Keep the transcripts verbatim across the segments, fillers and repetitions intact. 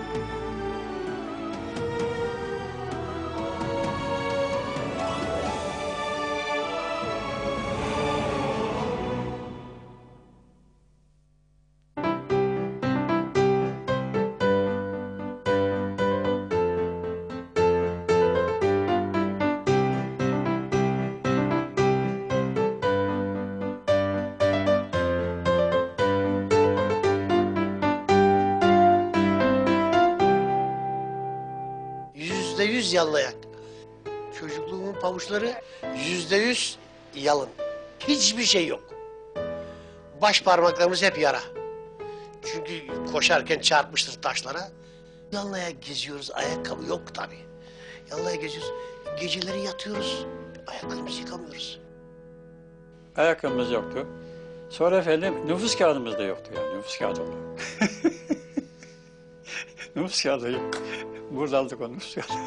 Yüzde yüz yallayak. Çocukluğumun pabuçları yüzde yüz yalın. Hiçbir şey yok. Baş parmaklarımız hep yara. Çünkü koşarken çarpmıştır taşlara. Yallayak geziyoruz, ayakkabı yok tabii. Yallayak geziyoruz, geceleri yatıyoruz, ayaklarımızı yıkamıyoruz. Ayakkabımız yoktu. Sonra efendim nüfus kağıdımız da yoktu yani, nüfus kağıdı olarak. Nüfus kağıdı yok. Burada aldık o nüfus kağıdı.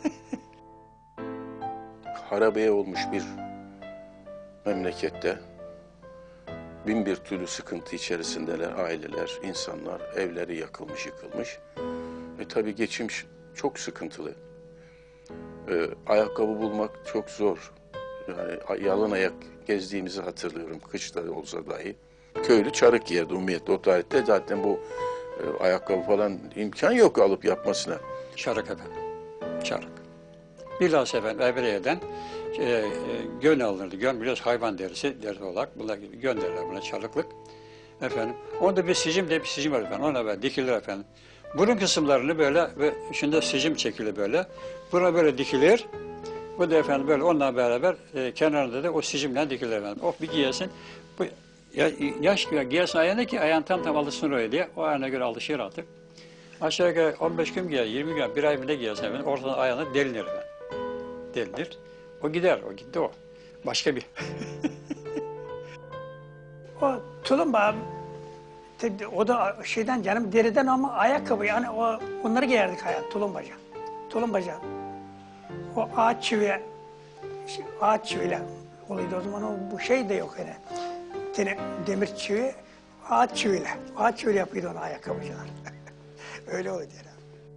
Harabeye olmuş bir memlekette bin bir türlü sıkıntı içerisindeler aileler, insanlar, evleri yakılmış, yıkılmış. E tabii geçim çok sıkıntılı. E, ayakkabı bulmak çok zor. Yani yalın ayak gezdiğimizi hatırlıyorum, kışta olsa dahi. Köylü çarık giyerdi umumiyetle, o tarihte zaten bu e, ayakkabı falan imkan yok alıp yapmasına. Çarık efendim, çarık. Bilhassa efendim Evriye'den e, e, gön alınırdı. Gön biliyoruz hayvan derisi, derisi olarak bunlar gibi gön derler buna, çarıklık. Efendim, onda bir sicim de bir sicim var efendim, ona böyle dikilir efendim. Burun kısımlarını böyle, ve içinde sicim çekilir böyle. Buna böyle dikilir. Bu da efendim böyle onunla beraber e, kenarında da o sicimle dikilir efendim. Oh bir giyesin. Bu, ya, yaş gibi giyesin ayağına ki ayağın tam tam alışsın oraya diye. O ayağına göre alışır artık. Aşağı yukarı on beş gün giyer, yirmi gün, bir ay bile giyersin efendim. Ortadan ayağına delinir efendim. Delinir. O gider, o gitti o. Başka bir. O tulumba, o da şeyden canım deriden ama ayakkabı yani o onları giyerdik hayat tulumbaca. Tulumbaca. O ağaç çivi, ağaç çiviyle oluyordu o zaman o bu şey de yok yani. Yine demir çivi, ağaç çiviyle. Ağaç çiviyle yapıyordu onu ayakkabıcılar. Öyle oluyordu yani.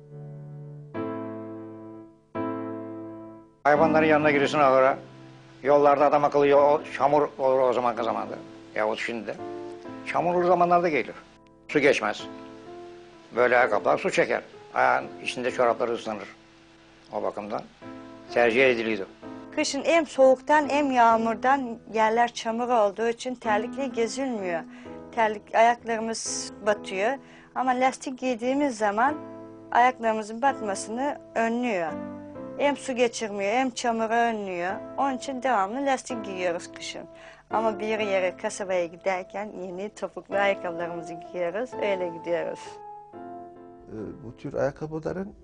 Hayvanların yanına giriyorsun ahıra. Yollarda adam akıllı yol, çamur olur o zamanki zamanda. Yahut şimdi de. Çamurlu zamanlarda gelir. Su geçmez. Böyle ayakkabılar su çeker. Ayağın içinde çorapları ıslanır. O bakımdan tercih ediliyordu. Kışın hem soğuktan hem yağmurdan yerler çamur olduğu için terlikle gezilmiyor. Terlik ayaklarımız batıyor. Ama lastik giydiğimiz zaman ayaklarımızın batmasını önlüyor. Hem su geçirmiyor hem çamuru önlüyor. Onun için devamlı lastik giyiyoruz kışın. Ama bir yere kasabaya giderken yeni topuklu ayakkabılarımızı giyiyoruz, öyle gidiyoruz. Bu tür ayakkabıların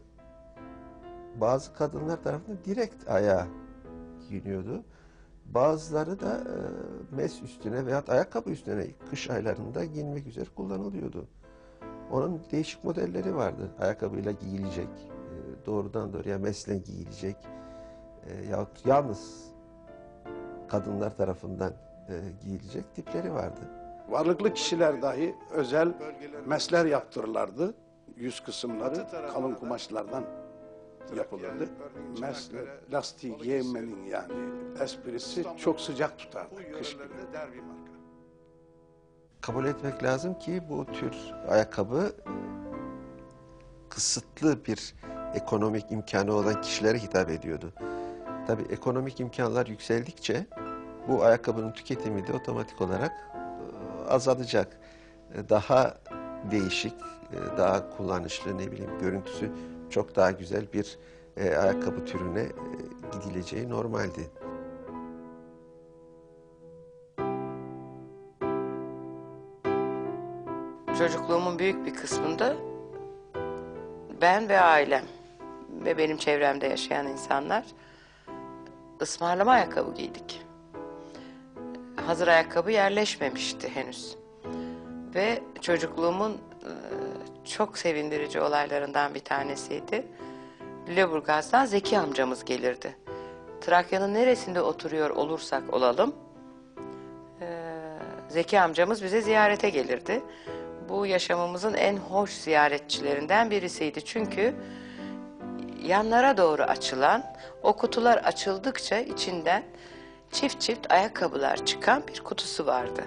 bazı kadınlar tarafından direkt ayağa giyiniyordu. Bazıları da mes üstüne veya ayakkabı üstüne kış aylarında giyinmek üzere kullanılıyordu. Onun değişik modelleri vardı. Ayakkabıyla giyilecek, doğrudan doğruya mesle giyilecek yahut yalnız kadınlar tarafından giyilecek tipleri vardı. Varlıklı kişiler dahi özel mesler yaptırırlardı. Yüz kısımları kalın kumaşlardan yapılırdı. Mesle, lastiği giymenin yani esprisi çok sıcak tutardı kış günü. Kabul etmek lazım ki bu tür ayakkabı kısıtlı bir ekonomik imkanı olan kişilere hitap ediyordu. Tabii ekonomik imkanlar yükseldikçe bu ayakkabının tüketimi de otomatik olarak azalacak. Daha değişik, daha kullanışlı, ne bileyim görüntüsü çok daha güzel bir ayakkabı türüne gidileceği normaldi. Çocukluğumun büyük bir kısmında ben ve ailem ve benim çevremde yaşayan insanlar ısmarlama ayakkabı giydik. Hazır ayakkabı yerleşmemişti henüz. Ve çocukluğumun çok sevindirici olaylarından bir tanesiydi. Lüleburgaz'dan Zeki amcamız gelirdi. Trakya'nın neresinde oturuyor olursak olalım, Zeki amcamız bize ziyarete gelirdi. bu yaşamımızın en hoş ziyaretçilerinden birisiydi. Çünkü yanlara doğru açılan, o kutular açıldıkça içinden çift çift ayakkabılar çıkan bir kutusu vardı.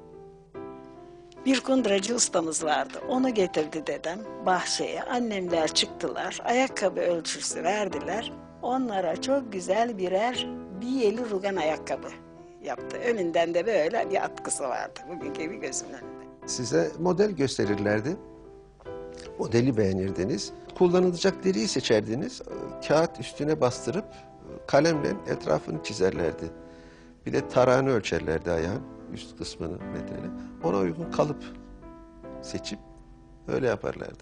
Bir kunduracı ustamız vardı. Onu getirdi dedem bahçeye. Annemler çıktılar. Ayakkabı ölçüsü verdiler. Onlara çok güzel birer biyeli rugan ayakkabı yaptı. Önünden de böyle bir atkısı vardı. Bugünkü gibi gözümün önünde. Size model gösterirlerdi. Modeli beğenirdiniz. Kullanılacak deriyi seçerdiniz. Kağıt üstüne bastırıp kalemle etrafını çizerlerdi. Bir de tarağını ölçerlerdi ayağın üst kısmını metreyle. Ona uygun kalıp seçip öyle yaparlardı.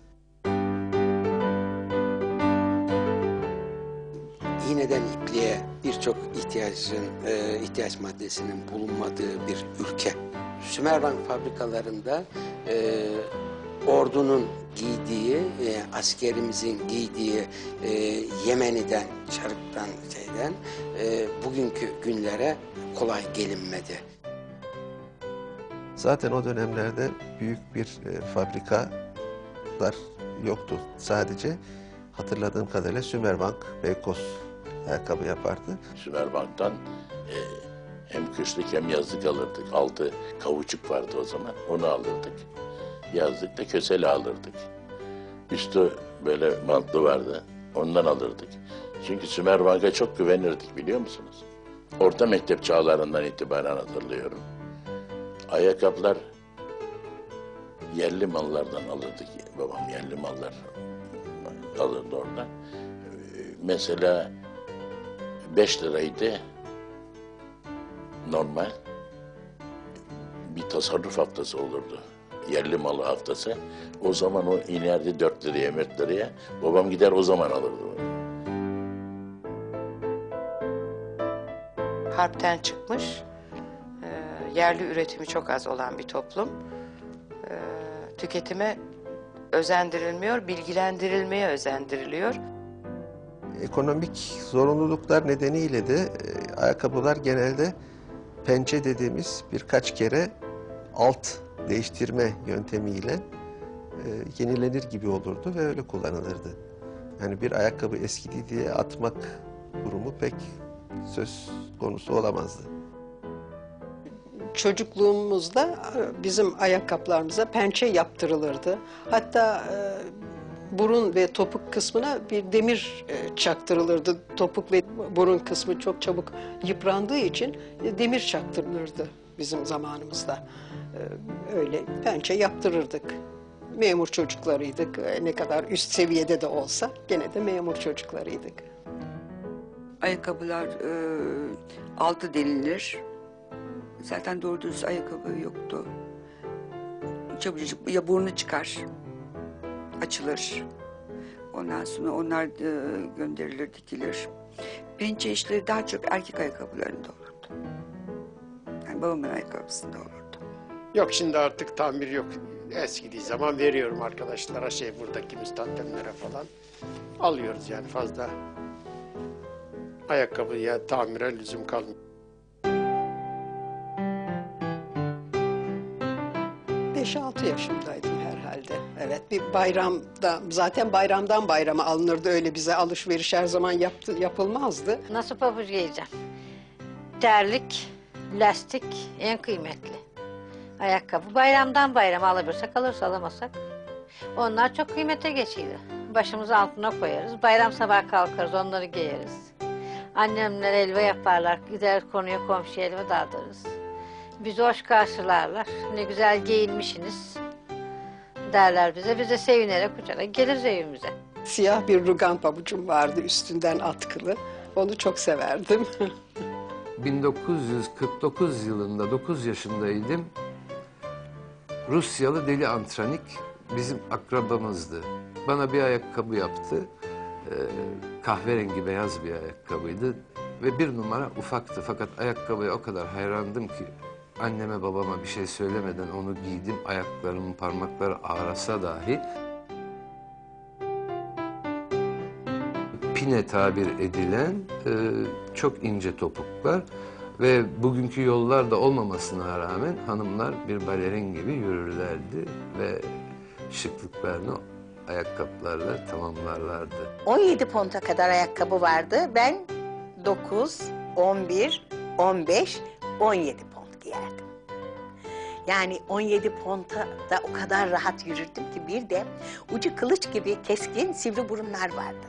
İğneden ipliğe birçok ihtiyacın, e, ihtiyaç maddesinin bulunmadığı bir ülke. Sümerbank fabrikalarında e, ordunun giydiği, e, askerimizin giydiği e, Yemeni'den, çarıktan, şeyden e, bugünkü günlere kolay gelinmedi. Zaten o dönemlerde büyük bir e, fabrikalar yoktu. Sadece hatırladığım kadarıyla Sümerbank, Beykoz ayakkabı yapardı. Sümerbank'tan e, hem kışlık hem yazlık alırdık. Altı kavuçuk vardı o zaman. Onu alırdık. Yazlık da kösele alırdık. Üstü böyle bantlı vardı. Ondan alırdık. Çünkü Sümerbank'a çok güvenirdik, biliyor musunuz? Orta mektep çağlarından itibaren hatırlıyorum. Ayakkabılar yerli mallardan alırdık. Babam yerli mallar alırdı orada. Mesela beş liraydı normal. Bir tasarruf haftası olurdu. Yerli malı haftası. O zaman o inerdi dört liraya, dört liraya. Babam gider o zaman alırdı. Harpten çıkmış, e, yerli üretimi çok az olan bir toplum. E, tüketime özendirilmiyor, bilgilendirilmeye özendiriliyor. Ekonomik zorunluluklar nedeniyle de e, ayakkabılar genelde pençe dediğimiz birkaç kere alt değiştirme yöntemiyle e, yenilenir gibi olurdu ve öyle kullanılırdı. Yani bir ayakkabı eskidi diye atmak durumu pek söz konusu olamazdı. Çocukluğumuzda bizim ayakkabılarımıza pençe yaptırılırdı. Hatta e, burun ve topuk kısmına bir demir e, çaktırılırdı. Topuk ve burun kısmı çok çabuk yıprandığı için e, demir çaktırılırdı bizim zamanımızda. E, öyle pençe yaptırırdık. Memur çocuklarıydık. E, ne kadar üst seviyede de olsa gene de memur çocuklarıydık. Ayakkabılar e, altı delilir. Zaten doğru düz ayakkabı yoktu. Çabucak ya burnu çıkar, açılır. Ondan sonra onlar e, gönderilir, dikilir. Pençe işleri daha çok erkek ayakkabılarında olurdu. Yani babamın ayakkabısında olurdu. Yok, şimdi artık tamir yok. Eskidiği zaman veriyorum arkadaşlara, şey buradaki müstahdemlere falan. Alıyoruz yani, fazla ayakkabıya tamire lüzum kalmıyor. beş altı yaşımdaydım herhalde. Evet, bir bayramda, zaten bayramdan bayrama alınırdı, öyle bize alışveriş her zaman yaptı, yapılmazdı. Nasıl pabuç giyeceğim? Terlik, lastik en kıymetli. Ayakkabı bayramdan bayrama alabilirsek alırız, alamazsak. Onlar çok kıymete geçiyor. Başımızı altına koyarız, bayram sabah kalkarız, onları giyeriz. Annemler helva yaparlar, gider konuya komşuya helva dağıtırız. Bizi hoş karşılarlar, ne güzel giyinmişsiniz derler bize. Biz de sevinerek uçarak geliriz evimize. Siyah bir rugan pabucum vardı, üstünden atkılı. Onu çok severdim. bin dokuz yüz kırk dokuz yılında dokuz yaşındaydım. Rusyalı Deli Antranik bizim akrabamızdı. Bana bir ayakkabı yaptı. Ee, kahverengi beyaz bir ayakkabıydı. Ve bir numara ufaktı. Fakat ayakkabıya o kadar hayrandım ki anneme babama bir şey söylemeden onu giydim. Ayaklarımın parmakları ağrasa dahi. Pine tabir edilen e, çok ince topuklar. Ve bugünkü yollar da olmamasına rağmen hanımlar bir balerin gibi yürürlerdi ve şıklıklarını ayakkabılarla tamamlarlardı. on yedi ponta kadar ayakkabı vardı. Ben dokuz, on bir, on beş, on yedi pont giyerdim. Yani on yedi ponta da o kadar rahat yürürdüm ki bir de ucu kılıç gibi keskin sivri burunlar vardı.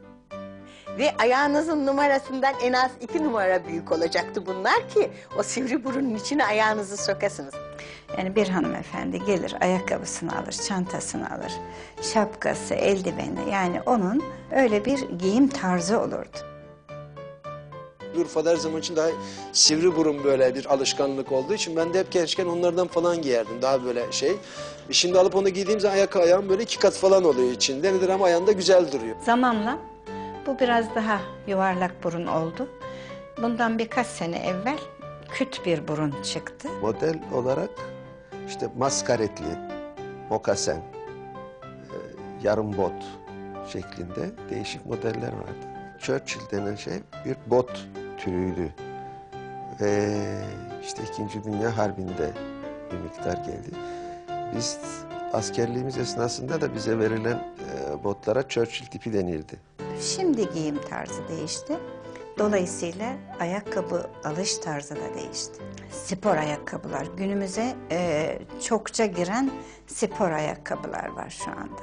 Ve ayağınızın numarasından en az iki numara büyük olacaktı bunlar ki o sivri burunun içine ayağınızı sokasınız. Yani bir hanımefendi gelir, ayakkabısını alır, çantasını alır, şapkası, eldiveni, yani onun öyle bir giyim tarzı olurdu. Urfa'da her zaman için daha sivri burun böyle bir alışkanlık olduğu için ben de hep gençken onlardan falan giyerdim. Daha böyle şey. E şimdi alıp onu giydiğim zaman ayak ayağım böyle iki kat falan oluyor içinde. Nedir ama ayağında güzel duruyor. Zamanla bu biraz daha yuvarlak burun oldu. Bundan birkaç sene evvel küt bir burun çıktı. Model olarak işte maskaretli, mokasen, e, yarım bot şeklinde değişik modeller vardı. Churchill denen şey bir bot türüydü. Ve işte İkinci Dünya Harbi'nde bir miktar geldi. Biz askerliğimiz esnasında da bize verilen e, botlara Churchill tipi denirdi. Şimdi giyim tarzı değişti. Dolayısıyla ayakkabı alış tarzı da değişti. Spor ayakkabılar, günümüze e, çokça giren spor ayakkabılar var şu anda.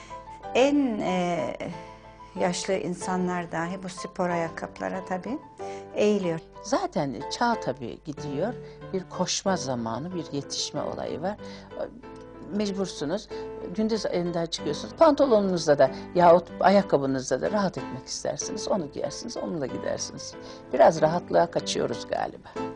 En e, yaşlı insanlar dahi bu spor ayakkabılara tabii eğiliyor. Zaten çağ tabii gidiyor. Bir koşma zamanı, bir yetişme olayı var. Mecbursunuz. Gündüz elinden çıkıyorsunuz. Pantolonunuzda da yahut ayakkabınızda da rahat etmek istersiniz. Onu giyersiniz, onunla gidersiniz. Biraz rahatlığa kaçıyoruz galiba.